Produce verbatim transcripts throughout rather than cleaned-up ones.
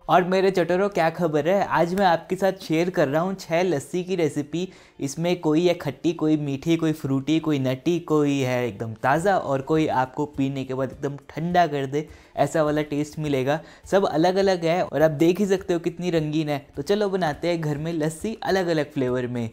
और मेरे चटोरों, क्या खबर है। आज मैं आपके साथ शेयर कर रहा हूँ छः लस्सी की रेसिपी। इसमें कोई है खट्टी, कोई मीठी, कोई फ्रूटी, कोई नटी, कोई है एकदम ताज़ा और कोई आपको पीने के बाद एकदम ठंडा कर दे, ऐसा वाला टेस्ट मिलेगा। सब अलग अलग है और आप देख ही सकते हो कितनी रंगीन है। तो चलो बनाते हैं घर में लस्सी अलग अलग फ्लेवर में।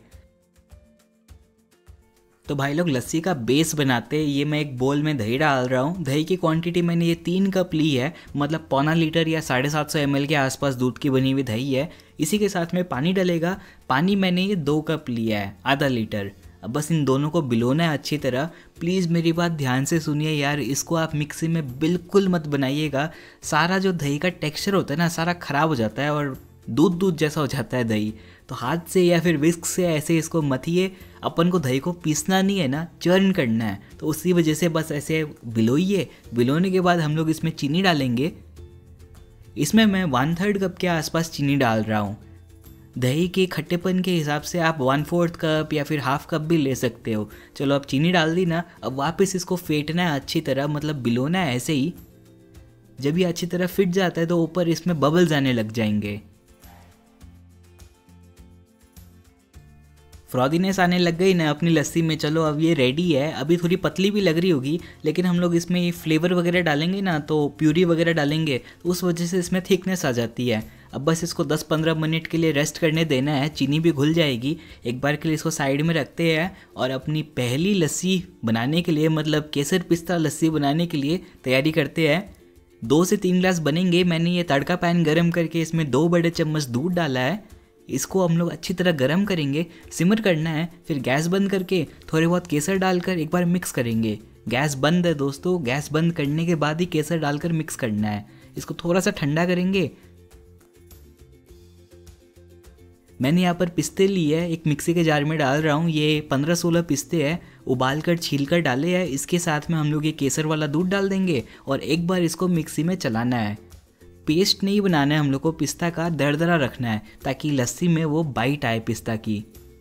तो भाई लोग, लस्सी का बेस बनाते हैं। ये मैं एक बोल में दही डाल रहा हूँ। दही की क्वांटिटी मैंने ये तीन कप ली है, मतलब पौना लीटर या साढ़े सात सौ एम एल के आसपास दूध की बनी हुई दही है। इसी के साथ में पानी डलेगा। पानी मैंने ये दो कप लिया है, आधा लीटर। अब बस इन दोनों को भिगोना है अच्छी तरह। प्लीज़ मेरी बात ध्यान से सुनिए यार, इसको आप मिक्सी में बिल्कुल मत बनाइएगा। सारा जो दही का टेक्सचर होता है ना, सारा ख़राब हो जाता है और दूध दूध जैसा हो जाता है दही। तो हाथ से या फिर विस्क से ऐसे इसको मथिए। अपन को दही को पीसना नहीं है ना, चर्न करना है। तो उसी वजह से बस ऐसे भिगोइए। भिगोने के बाद हम लोग इसमें चीनी डालेंगे। इसमें मैं वन थर्ड कप के आसपास चीनी डाल रहा हूँ। दही के खट्टेपन के हिसाब से आप वन फोर्थ कप या फिर हाफ कप भी ले सकते हो। चलो अब चीनी डाल दी ना। अब वापस इसको फेंटना है अच्छी तरह, मतलब भिगोना है ऐसे ही। जब ये अच्छी तरह फिट जाता है तो ऊपर इसमें बबल्स आने लग जाएंगे, फ्रॉदीनेस आने लग गई ना अपनी लस्सी में। चलो अब ये रेडी है। अभी थोड़ी पतली भी लग रही होगी, लेकिन हम लोग इसमें ये फ्लेवर वगैरह डालेंगे ना, तो प्यूरी वगैरह डालेंगे, तो उस वजह से इसमें थिकनेस आ जाती है। अब बस इसको दस पंद्रह मिनट के लिए रेस्ट करने देना है। चीनी भी घुल जाएगी। एक बार के लिए इसको साइड में रखते हैं और अपनी पहली लस्सी बनाने के लिए, मतलब केसर पिस्ता लस्सी बनाने के लिए तैयारी करते हैं। दो से तीन ग्लास बनेंगे। मैंने ये तड़का पैन गर्म करके इसमें दो बड़े चम्मच दूध डाला है। इसको हम लोग अच्छी तरह गर्म करेंगे, सिमर करना है। फिर गैस बंद करके थोड़े बहुत केसर डालकर एक बार मिक्स करेंगे। गैस बंद है दोस्तों, गैस बंद करने के बाद ही केसर डालकर मिक्स करना है। इसको थोड़ा सा ठंडा करेंगे। मैंने यहाँ पर पिस्ते लिए हैं, एक मिक्सी के जार में डाल रहा हूँ। ये पंद्रह सोलह पिस्ते हैं, उबाल कर छील कर डाले हैं। इसके साथ में हम लोग ये केसर वाला दूध डाल देंगे और एक बार इसको मिक्सी में चलाना है। पेस्ट नहीं बनाना है हम लोग को, पिस्ता का दरदरा रखना है ताकि लस्सी में वो बाइट आए पिस्ता की।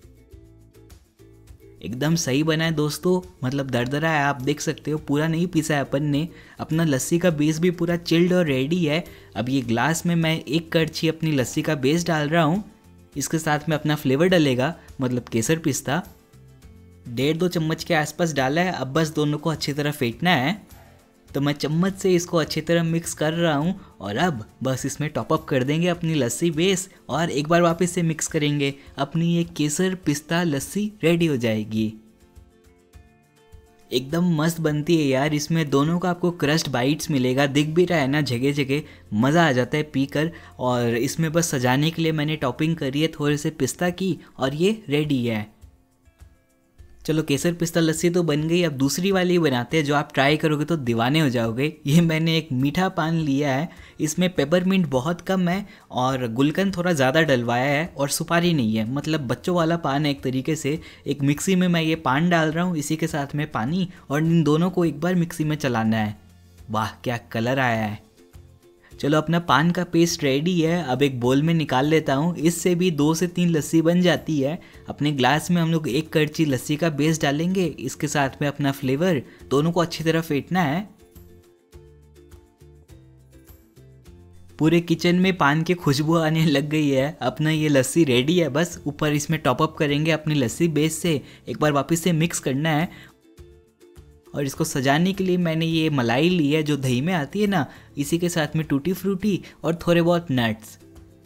एकदम सही बना है दोस्तों, मतलब दरदरा है। आप देख सकते हो पूरा नहीं पीसा है अपन ने। अपना लस्सी का बेस भी पूरा चिल्ड और रेडी है। अब ये ग्लास में मैं एक कड़छी अपनी लस्सी का बेस डाल रहा हूँ। इसके साथ में अपना फ्लेवर डलेगा, मतलब केसर पिस्ता। डेढ़ दो चम्मच के आसपास डाला है। अब बस दोनों को अच्छी तरह फेंटना है। तो मैं चम्मच से इसको अच्छी तरह मिक्स कर रहा हूँ और अब बस इसमें टॉप अप कर देंगे अपनी लस्सी बेस और एक बार वापस से मिक्स करेंगे। अपनी ये केसर पिस्ता लस्सी रेडी हो जाएगी। एकदम मस्त बनती है यार। इसमें दोनों का आपको क्रस्ट बाइट्स मिलेगा, दिख भी रहा है ना जगह जगह। मज़ा आ जाता है पीकर। और इसमें बस सजाने के लिए मैंने टॉपिंग करी है थोड़े से पिस्ता की और ये रेडी है। चलो केसर पिस्ता लस्सी तो बन गई। अब दूसरी वाली बनाते हैं जो आप ट्राई करोगे तो दीवाने हो जाओगे। ये मैंने एक मीठा पान लिया है। इसमें पेपरमिंट बहुत कम है और गुलकंद थोड़ा ज़्यादा डलवाया है और सुपारी नहीं है, मतलब बच्चों वाला पान है एक तरीके से। एक मिक्सी में मैं ये पान डाल रहा हूँ, इसी के साथ में पानी, और इन दोनों को एक बार मिक्सी में चलाना है। वाह क्या कलर आया है। चलो अपना पान का पेस्ट रेडी है। अब एक बोल में निकाल लेता हूँ। इससे भी दो से तीन लस्सी बन जाती है। अपने ग्लास में हम लोग एक कड़छी लस्सी का बेस डालेंगे, इसके साथ में अपना फ्लेवर, दोनों को अच्छी तरह फेंटना है। पूरे किचन में पान की खुशबू आने लग गई है। अपना ये लस्सी रेडी है। बस ऊपर इसमें टॉप अप करेंगे अपनी लस्सी बेस से। एक बार वापस से मिक्स करना है और इसको सजाने के लिए मैंने ये मलाई ली है जो दही में आती है ना, इसी के साथ में टूटी फ्रूटी और थोड़े बहुत नट्स।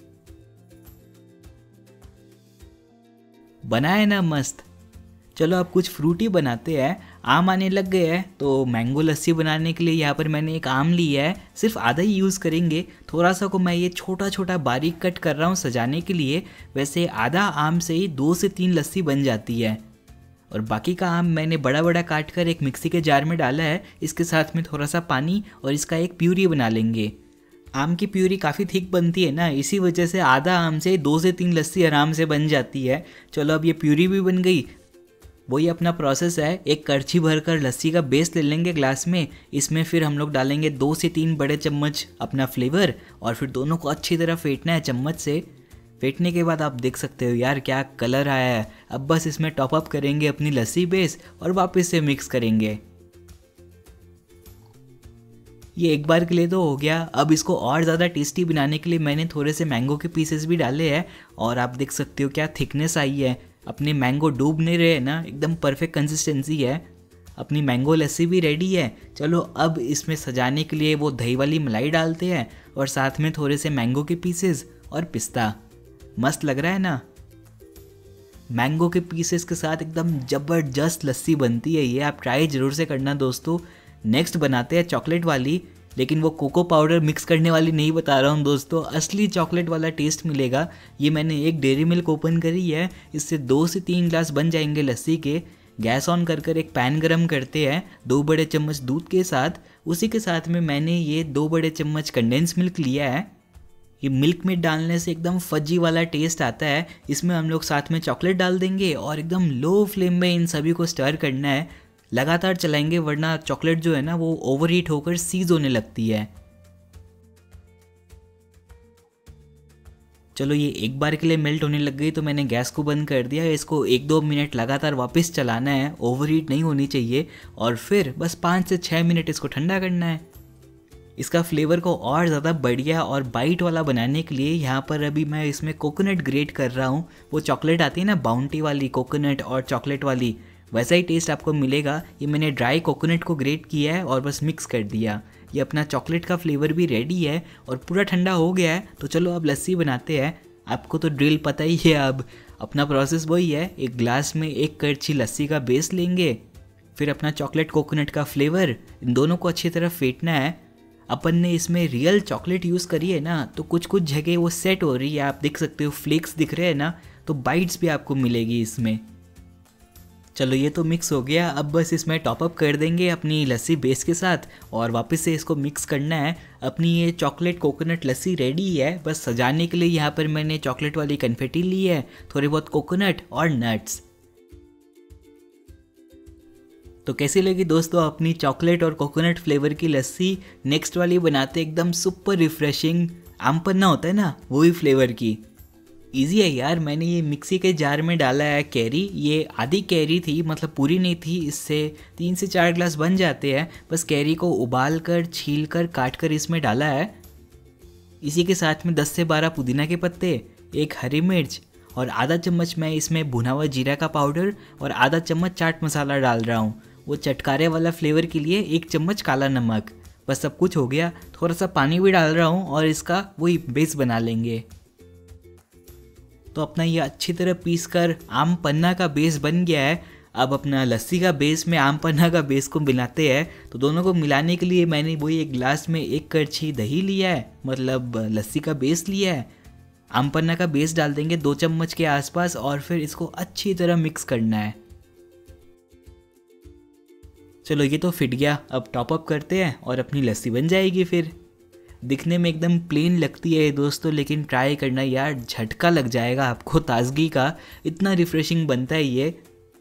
बना है ना मस्त। चलो अब कुछ फ्रूटी बनाते हैं। आम आने लग गए हैं तो मैंगो लस्सी बनाने के लिए यहाँ पर मैंने एक आम लिया है। सिर्फ आधा ही यूज़ करेंगे। थोड़ा सा को मैं ये छोटा छोटा बारीक कट कर रहा हूँ सजाने के लिए। वैसे आधा आम से ही दो से तीन लस्सी बन जाती है। और बाकी का आम मैंने बड़ा बड़ा काट कर एक मिक्सी के जार में डाला है। इसके साथ में थोड़ा सा पानी और इसका एक प्यूरी बना लेंगे। आम की प्यूरी काफ़ी थिक बनती है ना, इसी वजह से आधा आम से दो से तीन लस्सी आराम से बन जाती है। चलो अब ये प्यूरी भी बन गई। वही अपना प्रोसेस है। एक कड़छी भर कर लस्सी का बेस ले लेंगे ग्लास में। इसमें फिर हम लोग डालेंगे दो से तीन बड़े चम्मच अपना फ्लेवर और फिर दोनों को अच्छी तरह फेंटना है चम्मच से। फेंटने के बाद आप देख सकते हो यार क्या कलर आया है। अब बस इसमें टॉप अप करेंगे अपनी लस्सी बेस और वापस से मिक्स करेंगे। ये एक बार के लिए तो हो गया। अब इसको और ज़्यादा टेस्टी बनाने के लिए मैंने थोड़े से मैंगो के पीसेस भी डाले हैं और आप देख सकते हो क्या थिकनेस आई है। अपने मैंगो डूब नहीं रहे ना, एकदम परफेक्ट कंसिस्टेंसी है। अपनी मैंगो लस्सी भी रेडी है। चलो अब इसमें सजाने के लिए वो दही वाली मलाई डालते हैं और साथ में थोड़े से मैंगो के पीसेस और पिस्ता। मस्त लग रहा है ना। मैंगो के पीसेस के साथ एकदम ज़बरदस्त लस्सी बनती है ये, आप ट्राई ज़रूर से करना दोस्तों। नेक्स्ट बनाते हैं चॉकलेट वाली, लेकिन वो कोको पाउडर मिक्स करने वाली नहीं बता रहा हूँ दोस्तों, असली चॉकलेट वाला टेस्ट मिलेगा। ये मैंने एक डेयरी मिल्क ओपन करी है, इससे दो से तीन ग्लास बन जाएंगे लस्सी के। गैस ऑन कर कर एक पैन गरम करते हैं दो बड़े चम्मच दूध के साथ। उसी के साथ में मैंने ये दो बड़े चम्मच कंडेंस मिल्क लिया है। ये मिल्क में डालने से एकदम फजी वाला टेस्ट आता है। इसमें हम लोग साथ में चॉकलेट डाल देंगे और एकदम लो फ्लेम में इन सभी को स्टर करना है। लगातार चलाएंगे वरना चॉकलेट जो है ना वो ओवर हीट होकर सीज होने लगती है। चलो ये एक बार के लिए मेल्ट होने लग गई तो मैंने गैस को बंद कर दिया। इसको एक दो मिनट लगातार वापस चलाना है, ओवर हीट नहीं होनी चाहिए। और फिर बस पाँच से छः मिनट इसको ठंडा करना है। इसका फ्लेवर को और ज़्यादा बढ़िया और बाइट वाला बनाने के लिए यहाँ पर अभी मैं इसमें कोकोनट ग्रेट कर रहा हूँ। वो चॉकलेट आती है ना बाउंटी वाली, कोकोनट और चॉकलेट वाली, वैसा ही टेस्ट आपको मिलेगा। ये मैंने ड्राई कोकोनट को ग्रेट किया है और बस मिक्स कर दिया। ये अपना चॉकलेट का फ्लेवर भी रेडी है और पूरा ठंडा हो गया है। तो चलो अब लस्सी बनाते हैं। आपको तो ड्रिल पता ही है। अब अपना प्रोसेस वही है, एक ग्लास में एक करछी लस्सी का बेस लेंगे, फिर अपना चॉकलेट कोकोनट का फ्लेवर, इन दोनों को अच्छी तरह फेंटना है। अपन ने इसमें रियल चॉकलेट यूज़ करी है ना, तो कुछ कुछ जगह वो सेट हो रही है, आप देख सकते हो फ्लेक्स दिख रहे हैं ना, तो बाइट्स भी आपको मिलेगी इसमें। चलो ये तो मिक्स हो गया। अब बस इसमें टॉपअप कर देंगे अपनी लस्सी बेस के साथ और वापस से इसको मिक्स करना है। अपनी ये चॉकलेट कोकोनट लस्सी रेडी है। बस सजाने के लिए यहाँ पर मैंने चॉकलेट वाली कन्फेटी ली है, थोड़े बहुत कोकोनट और नट्स। तो कैसी लगी दोस्तों अपनी चॉकलेट और कोकोनट फ्लेवर की लस्सी। नेक्स्ट वाली बनाते एकदम सुपर रिफ्रेशिंग, आम पन्ना होता है ना वही फ्लेवर की। इजी है यार। मैंने ये मिक्सी के जार में डाला है कैरी। ये आधी कैरी थी, मतलब पूरी नहीं थी। इससे तीन से चार ग्लास बन जाते हैं। बस कैरी को उबाल कर छील कर काट कर इसमें डाला है। इसी के साथ में दस से बारह पुदीना के पत्ते, एक हरी मिर्च और आधा चम्मच मैं इसमें भुना हुआ जीरा का पाउडर और आधा चम्मच चाट मसाला डाल रहा हूँ। वो चटकारे वाला फ्लेवर के लिए एक चम्मच काला नमक। बस सब कुछ हो गया। थोड़ा सा पानी भी डाल रहा हूँ और इसका वही बेस बना लेंगे। तो अपना ये अच्छी तरह पीस कर आम पन्ना का बेस बन गया है। अब अपना लस्सी का बेस में आम पन्ना का बेस को मिलाते हैं। तो दोनों को मिलाने के लिए मैंने वही एक गिलास में एक करछी दही लिया है, मतलब लस्सी का बेस लिया है। आम पन्ना का बेस डाल देंगे दो चम्मच के आसपास और फिर इसको अच्छी तरह मिक्स करना है। चलो ये तो फिट गया। अब टॉपअप करते हैं और अपनी लस्सी बन जाएगी। फिर दिखने में एकदम प्लेन लगती है दोस्तों, लेकिन ट्राई करना यार, झटका लग जाएगा आपको ताजगी का। इतना रिफ्रेशिंग बनता है ये।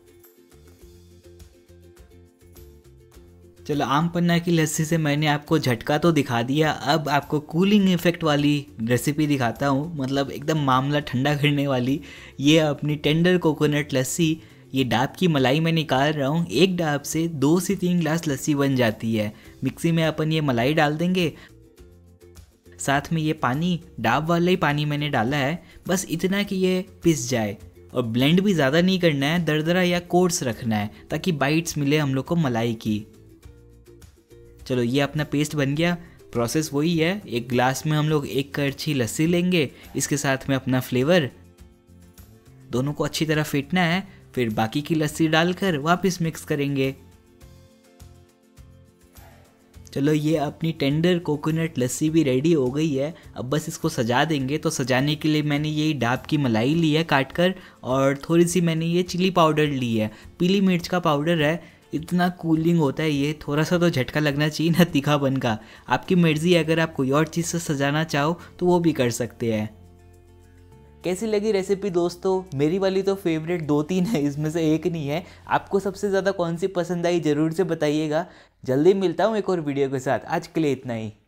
चलो आम पन्ना की लस्सी से मैंने आपको झटका तो दिखा दिया। अब आपको कूलिंग इफेक्ट वाली रेसिपी दिखाता हूँ, मतलब एकदम मामला ठंडा करने वाली। ये अपनी टेंडर कोकोनट लस्सी। ये डाब की मलाई मैं निकाल रहा हूँ। एक डाब से दो से तीन ग्लास लस्सी बन जाती है। मिक्सी में अपन ये मलाई डाल देंगे, साथ में ये पानी, डाब वाला ही पानी मैंने डाला है, बस इतना कि ये पिस जाए। और ब्लेंड भी ज़्यादा नहीं करना है, दरदरा या कोर्स रखना है ताकि बाइट्स मिले हम लोग को मलाई की। चलो ये अपना पेस्ट बन गया। प्रोसेस वही है, एक ग्लास में हम लोग एक करछी लस्सी लेंगे, इसके साथ में अपना फ्लेवर, दोनों को अच्छी तरह फेंटना है। फिर बाकी की लस्सी डालकर वापस मिक्स करेंगे। चलो ये अपनी टेंडर कोकोनट लस्सी भी रेडी हो गई है। अब बस इसको सजा देंगे। तो सजाने के लिए मैंने ये डाब की मलाई ली है काट कर और थोड़ी सी मैंने ये चिली पाउडर ली है, पीली मिर्च का पाउडर है। इतना कूलिंग होता है ये, थोड़ा सा तो झटका लगना चाहिए ना तीखापन का। आपकी मर्जी, अगर आप कोई और चीज़ से सजाना चाहो तो वो भी कर सकते हैं। कैसी लगी रेसिपी दोस्तों? मेरी वाली तो फेवरेट दो तीन है, इसमें से एक नहीं है। आपको सबसे ज़्यादा कौन सी पसंद आई ज़रूर से बताइएगा। जल्दी मिलता हूँ एक और वीडियो के साथ। आज के लिए इतना ही।